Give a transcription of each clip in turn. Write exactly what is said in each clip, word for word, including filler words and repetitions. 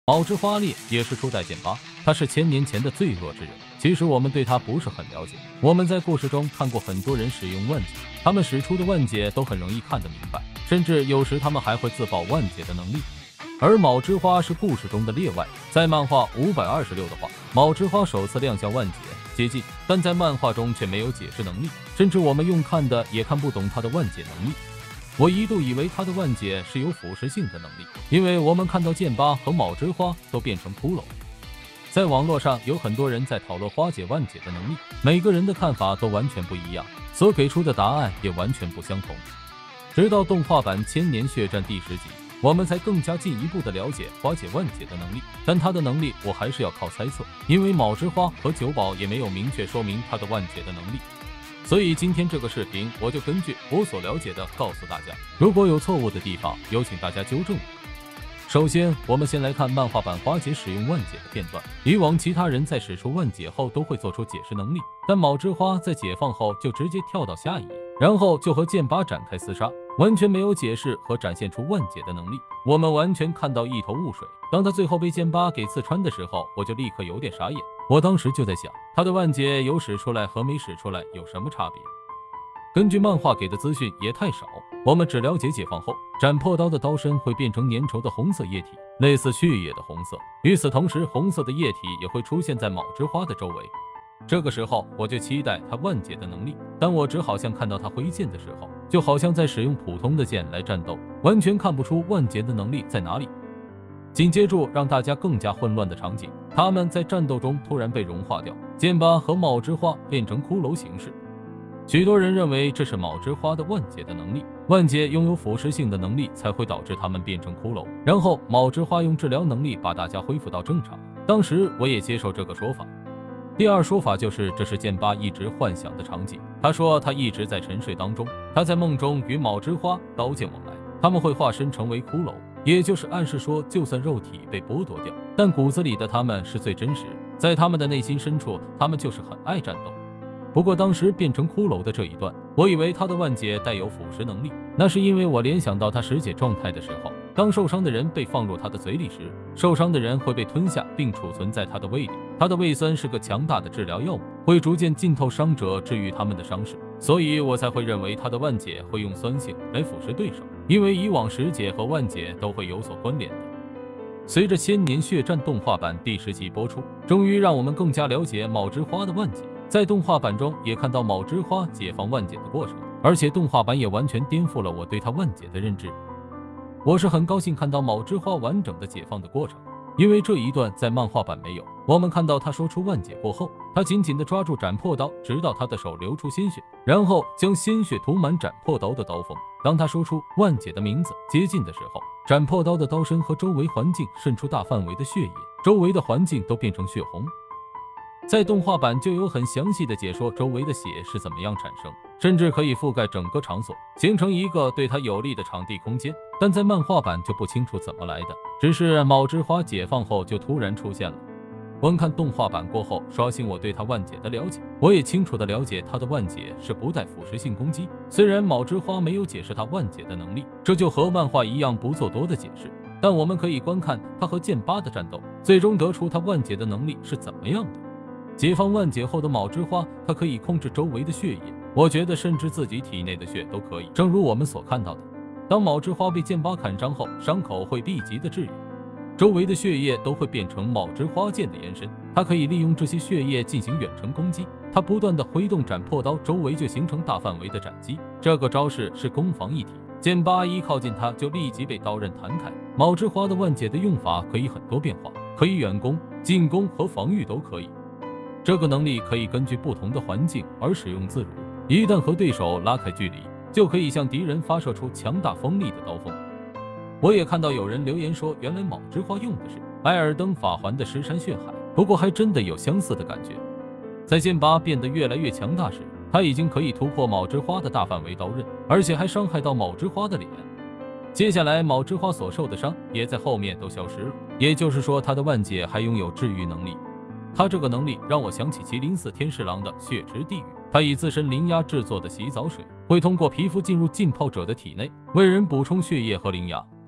卯之花烈也是初代剑八，他是千年前的最弱之人。其实我们对他不是很了解，我们在故事中看过很多人使用万劫，他们使出的万劫都很容易看得明白，甚至有时他们还会自爆万劫的能力。而卯之花是故事中的例外，在漫画五百二十六的话，卯之花首次亮相万劫接近，但在漫画中却没有解释能力，甚至我们用看的也看不懂他的万劫能力。我一度以为他的万劫是有腐蚀性的能力，因为我们看到剑八和卯之花都变成骷髅。在网络上有很多人在讨论花姐万劫的能力，每个人的看法都完全不一样，所给出的答案也完全不相同。直到动画版《千年血战》第十集，我们才更加进一步的了解花姐万劫的能力，但她的能力我还是要靠猜测，因为卯之花和九宝也没有明确说明她的万劫的能力。所以今天这个视频我就根据我所了解的告诉大家，如果有错误的地方，有请大家纠正我。首先，我们先来看漫画版花姐使用万劫的片段。以往其他人在使出万劫后都会做出解释能力，但卯之花在解放后就直接跳到下一页，然后就和剑八展开厮杀，完全没有解释和展现出万劫的能力。我们完全看到一头雾水。当他最后被剑八给刺穿的时候，我就立刻有点傻眼。我当时就在想，他的万劫有使出来和没使出来有什么差别？根据漫画给的资讯也太少，我们只了解解放后斩破刀的刀身会变成粘稠的红色液体，类似血液的红色。与此同时，红色的液体也会出现在卯之花的周围。这个时候我就期待他万劫的能力，但我只好像看到他挥剑的时候，就好像在使用普通的剑来战斗，完全看不出万劫的能力在哪里。紧接着让大家更加混乱的场景，他们在战斗中突然被融化掉，剑八和卯之花变成骷髅形式。许多人认为这是卯之花的万劫的能力，万劫拥有腐蚀性的能力才会导致他们变成骷髅，然后卯之花用治疗能力把大家恢复到正常。当时我也接受这个说法。第二说法就是这是剑八一直幻想的场景，他说他一直在沉睡当中，他在梦中与卯之花刀剑往来，他们会化身成为骷髅，也就是暗示说就算肉体被剥夺掉，但骨子里的他们是最真实，在他们的内心深处，他们就是很爱战斗。不过当时变成骷髅的这一段，我以为他的万劫带有腐蚀能力，那是因为我联想到他十解状态的时候，当受伤的人被放入他的嘴里时，受伤的人会被吞下并储存在他的胃里，他的胃酸是个强大的治疗药物，会逐渐浸透伤者，治愈他们的伤势，所以我才会认为他的万劫会用酸性来腐蚀对手，因为以往十解和万劫都会有所关联的。随着《千年血战》动画版第十集播出，终于让我们更加了解卯之花的万劫。在动画版中也看到卯之花解放万劫的过程，而且动画版也完全颠覆了我对他万劫的认知。我是很高兴看到卯之花完整的解放的过程，因为这一段在漫画版没有。我们看到他说出万劫过后，他紧紧地抓住斩破刀，直到他的手流出鲜血，然后将鲜血涂满斩破刀的刀锋。当他说出万劫的名字接近的时候，斩破刀的刀身和周围环境渗出大范围的血液，周围的环境都变成血红。在动画版就有很详细的解说周围的血是怎么样产生，甚至可以覆盖整个场所，形成一个对它有利的场地空间。但在漫画版就不清楚怎么来的，只是卯之花解放后就突然出现了。观看动画版过后，刷新我对他万劫的了解，我也清楚的了解他的万劫是不带腐蚀性攻击。虽然卯之花没有解释他万劫的能力，这就和漫画一样不做多的解释，但我们可以观看他和剑八的战斗，最终得出他万劫的能力是怎么样的。解放万劫后的卯之花，它可以控制周围的血液，我觉得甚至自己体内的血都可以。正如我们所看到的，当卯之花被剑八砍伤后，伤口会立即的治愈，周围的血液都会变成卯之花剑的延伸，它可以利用这些血液进行远程攻击。它不断的挥动斩破刀，周围就形成大范围的斩击。这个招式是攻防一体，剑八一靠近它就立即被刀刃弹开。卯之花的万劫的用法可以很多变化，可以远攻、进攻和防御都可以。这个能力可以根据不同的环境而使用自如，一旦和对手拉开距离，就可以向敌人发射出强大锋利的刀锋。我也看到有人留言说，原来卯之花用的是艾尔登法环的尸山血海，不过还真的有相似的感觉。在剑八变得越来越强大时，他已经可以突破卯之花的大范围刀刃，而且还伤害到卯之花的脸。接下来卯之花所受的伤也在后面都消失了，也就是说他的万劫还拥有治愈能力。他这个能力让我想起麒麟寺天侍郎的血池地狱，他以自身灵压制作的洗澡水会通过皮肤进入浸泡者的体内，为人补充血液和灵压，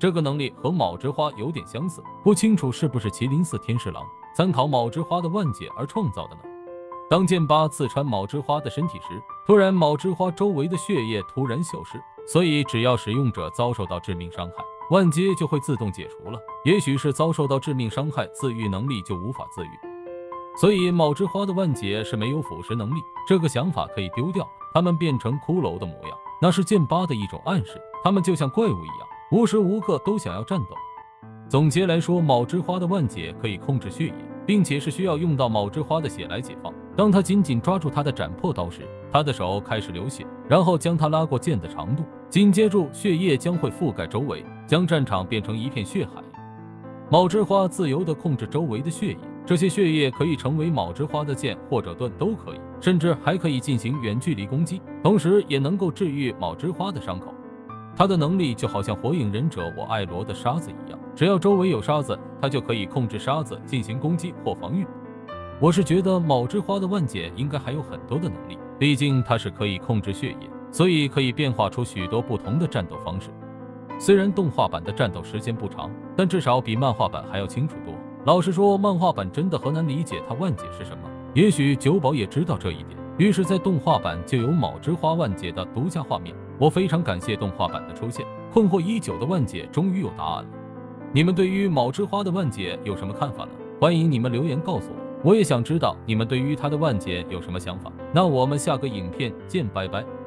这个能力和卯之花有点相似，不清楚是不是麒麟寺天侍郎参考卯之花的万解而创造的呢？当剑疤刺穿卯之花的身体时，突然卯之花周围的血液突然消失，所以只要使用者遭受到致命伤害，万劫就会自动解除了。也许是遭受到致命伤害，自愈能力就无法自愈，所以卯之花的万劫是没有腐蚀能力。这个想法可以丢掉，他们变成骷髅的模样，那是剑疤的一种暗示，他们就像怪物一样，无时无刻都想要战斗。总结来说，卯之花的万劫可以控制血液，并且是需要用到卯之花的血来解放。当他紧紧抓住他的斩破刀时，他的手开始流血，然后将他拉过剑的长度，紧接住血液将会覆盖周围，将战场变成一片血海。卯之花自由地控制周围的血液，这些血液可以成为卯之花的剑或者盾都可以，甚至还可以进行远距离攻击，同时也能够治愈卯之花的伤口。他的能力就好像火影忍者我爱罗的沙子一样，只要周围有沙子，他就可以控制沙子进行攻击或防御。我是觉得卯之花的万解应该还有很多的能力，毕竟它是可以控制血液，所以可以变化出许多不同的战斗方式。虽然动画版的战斗时间不长，但至少比漫画版还要清楚多。老实说，漫画版真的很难理解它万解是什么，也许九保也知道这一点，于是在动画版就有卯之花万解的独家画面。我非常感谢动画版的出现，困惑已久的万解终于有答案了。你们对于卯之花的万解有什么看法呢？欢迎你们留言告诉我，我也想知道你们对于他的万解有什么想法。那我们下个影片见，拜拜。